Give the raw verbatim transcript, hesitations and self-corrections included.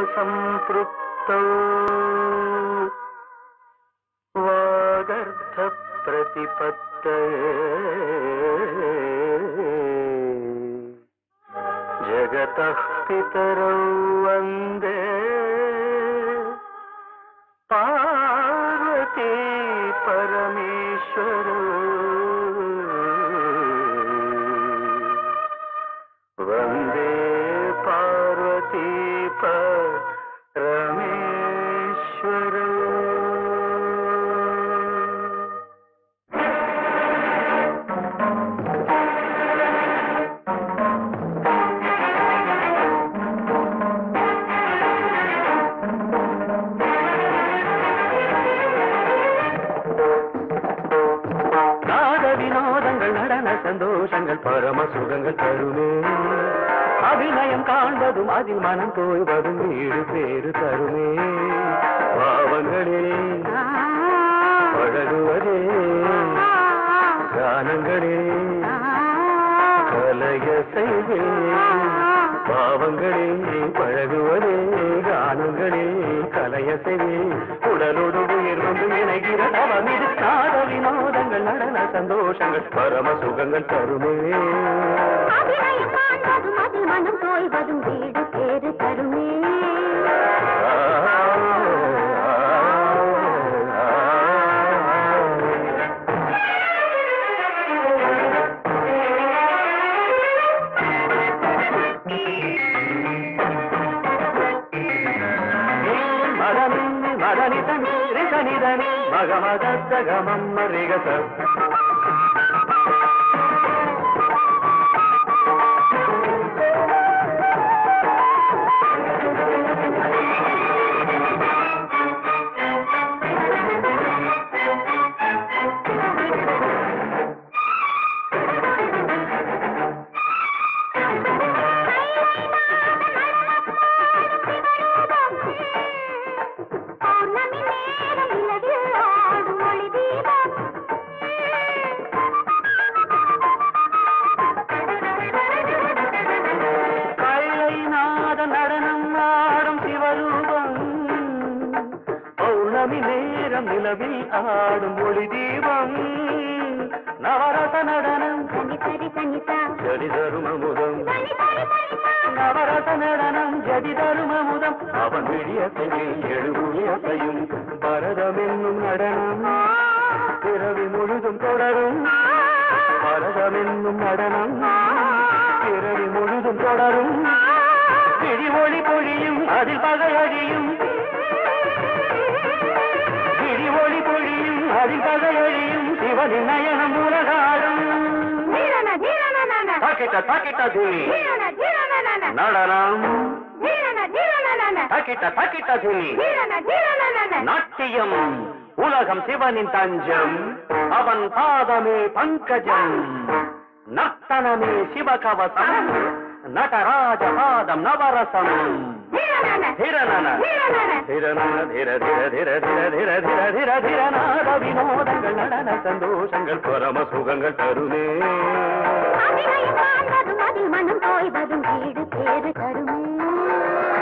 संपृक्तौ वागर्थ प्रतिपत्तये जगतः पितरौ वन्दे पार्वती परमेश्वरौ वन्दे पार्वती परमेश्वरौ। சந்தோஷங்கள் பரம சுகங்கள் தருமே அபிநயம் காண்பதும் அதில் மனம் தோய்வதும் வீடு பேரு தருமே பாவங்களே பழகுவதே கானங்களே கலைய செய்வே பாவங்களே பழகுவதே கானங்களே கலைய செய்வே உடலோடு உயிர் வந்து இணைகிற தவமிது நாத வினோதங்கள் நடன சந்தோஷங்கள் பரம சுகங்கள் தருமே மனம் தோய்வதும் வீடு பேரு தருமே மகமதத்தகமம் மரிகச நிலவில் ஆடும் ஒளி தீபம் நவரச நடனம் ஜடி தருமமுதம் நவரச நடனம் ஜடி தருமமுதம் அவன் விழியசையில் எழுபுழியசையும் பரதம் என்னும் நடனம் பிறவி முழுதும் தொடரும் பரதம் என்னும் நடனம் பிறவி முழுதும் தொடரும் பிடி ஒளி பொழியும் அதில் பகையடியும் ஒளி பொழியும் அதில் பகையழியும் சிவனின் நயனம் உலகாடும் தாக்கிட்ட தாக்கிட்ட தூளி நடனம் தாக்கிட்ட தாக்கிட்ட தூளி நாட்டியம் உலகம் சிவனின் தஞ்சம் அவன் பாதமே பங்கஜம் நர்த்தனமே சிவகவசம் நடராஜ பாதம் நவரசம் வினோதங்கள் நடன சந்தோஷங்கள் பரம சுகங்கள் தருமே மனம் தோய்வதும் வீடு பேரு தருமே